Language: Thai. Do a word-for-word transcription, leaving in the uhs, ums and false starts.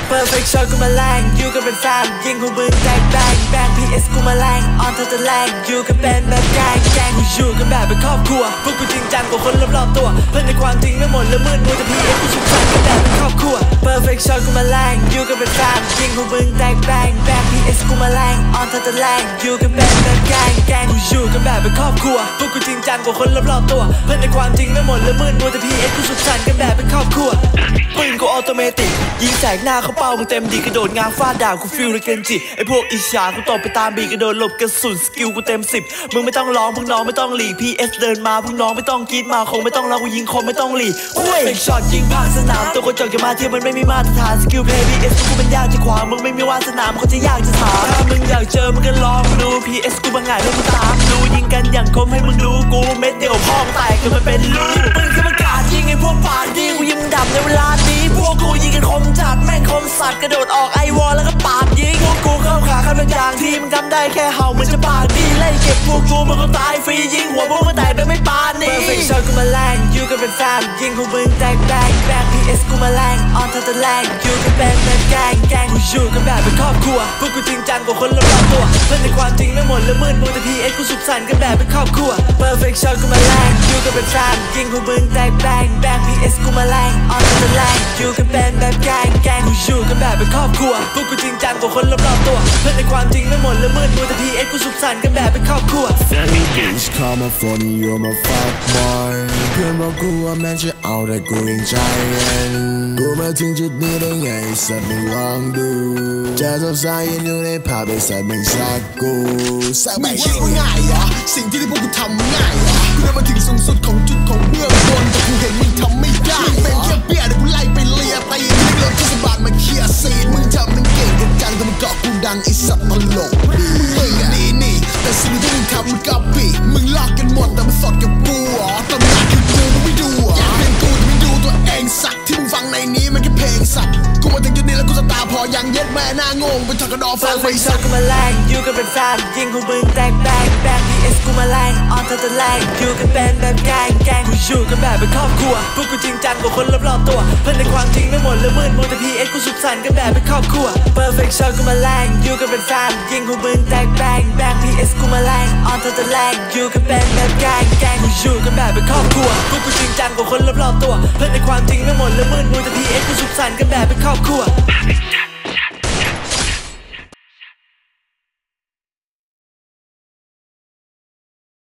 perfect shot กูมาแรงอยู่กันเป็นแฟนยิงพวกมึงแตกแบงแบง พี เอส กูมาแรงออนเธอจะแรงอยู่กันเป็นแบบแกงแกงกูอยู่กันแบบเป็นครอบครัวพวกกูจริงจังกว่าคนรอบๆตัวเพื่อนในความจริงไม่หมดแล้วมืดมัวแต่ พี เอส กูสุขสันต์กันแบบเป็นครอบครัว perfect shot กูมาแรงอยู่กันเป็นแฟนยิงพวกมึงแตกแบงแบง พี เอส กูมาแรงออนเธอจะแรงอยู่กันเป็นแบบแกงแกงกูอยู่กันแบบเป็นครอบครัวพวกกูจริงจังกว่าคนรอบๆตัวเพื่อนในความจริงไม่หมดแล้วมืดมัวแต่ พี เอส กูสุขสันต์กันแบบเป็นครอบครัวปืนกูออโตเมติกยิงแสกหน้าเข้าเป้ามึงเต็มดีกระโดดงาฟาดดาบกูฟิลเลยเกนจิไอพวกอิจฉากูตบไปตามบีกระโดดหลบกระสุนสกิลกูเต็มสิบมึงไม่ต้องร้องพวกน้องไม่ต้องหลี พี เอส เดินมาพวกน้องไม่ต้องกรีดมาคงไม่ต้องร้องกูยิงคงไม่ต้องหลีเว้ยเฟกช็อตยิงผ่านสนามตัวกระจกจะมาเทียบมันไม่มีมาตรฐานสกิลเพย์ พี เอส กูมันยากจะขวางมึงไม่มีวาสนามันก็จะยากจะถามถ้ามึงอยากเจอมึงก็ลองดู พี เอส กูบางง่ายให้มึงตามดูยิงกันอย่างคมให้มึงรู้กูเม็ดเดียวพ่องแตกกันมันเป็นลูกปืนขึ้นมากาดยิงไอพวกปากดีกูยิงดับในเวลานี้พวกกูยิงกันคมจัดแม่งคมสัตว์กระโดดออกไอวอลแล้วก็ปาดยิงพวกกูเข้าขาขั้นบางอย่างที่มึงทำได้แค่เห่ามันจะปากดีไล่เก็บพวกกูมันก็ตายฟรียิงหัวพวกมันแตกโดยไม่ปาดนี่ perfect shot กูมาแรงอยู่กันเป็นแฟนยิงพวกมึงแตกแบงแบง พี เอส กูมาแรงออนเธอจะแรงอยู่กันเป็นแบบแกงแกงกูอยู่กันแบบเป็นครอบครัวพวกกูจริงจังกว่าคนรอบๆตัวเพื่อนในความจริงไม่หมดแล้วมืดมัวแต่ พี เอส กูสุขสันต์กันแบบเป็นครอบครัว perfect shot กูมาแรงอยู่กันเป็นแฟนยิงพวกมึงแตกแบงแบง พี เอส กูมาแรงออนเธอจะแรงอยู่กันเป็นแบบแกงแกงกูอยู่กันแบบเป็นครอบครัวพวกกูจริงจังกว่าคนรอบๆตัวเพื่อนในความจริงไม่หมดแล้วมืดมัวแต่ พี เอส กูสุขสันต์กันแบบเป็นครอบครัว Bitch come up funny you're my fuck boy เพื่อนบอกกูว่าแม่งจะเอาแต่กูยังใจเย็นกูมาถึงจุดนี้ได้ไงสัตว์มึงลองดูจะสบสายอยู่ในภาพไอ้สัตว์มึงสักกูสักไม่คิดว่าง่ายเหรอสิ่งที่พวกกูทำง่ายเหรอกูได้มาถึงสูงสุดของจุดของเบื้องบนแต่กูเห็นมึงทำไม่ได้มึงเป็นแค่เปี้ยเดี๋ยวกูไล่ไปเลียตีมึงเลิกเทศบาลมาเคลียร์ซีนมึงทำมึงเก่งกันจังแต่มึงเกาะกูดังไอ้สัตว์ตลกมึงนี่นี่แต่สิ่งที่มึงทำมึงก๊อปปี้มึงลอกกันหมดแต่มันสดกับกูอ๋อตำนานคือกูมึงไม่ดูอ่ะอยากเป็นกูแต่ไม่ดูตัวเองสักที่มึงฟังในนี้มันแค่เพลงสัตว์กูมาถึงจุดนี้แล้วกูจะตาพอยังเย็ดแม่หน้างงเป็นทากระดอฟัง perfect shot กูมาแรงอยู่กันเป็นแฟนยิงพวกมึงแตกแบงแบง พี เอส กูมาแรงออนเธอจะแรงอยู่กันเป็นแบบแกงแกงกูอยู่กันแบบเป็นครอบครัวพวกกูจริงจังกว่าคนรอบๆตัวเพื่อนในความจริงไม่หมดแล้วมืดมัวแต่ พี เอส กูสุขสันต์กันแบบเป็นครอบครัว perfect shot กูมาแรงอยู่กันเป็นแฟนยิงพวกมึงแตกแบงแบง พี เอส กูมาแรงออนเธอจะแรงอยู่กันเป็นแบบแกงแกงกูอยู่กันแบบเป็นครอบครัวพวกกูจริงจังกว่าคนรอบๆตัวเพื่อนในความจริงไม่หมดแล้วมืดมัวแต่ พี เอส กูสุขสันต์กันแบบเป็นครอบครัว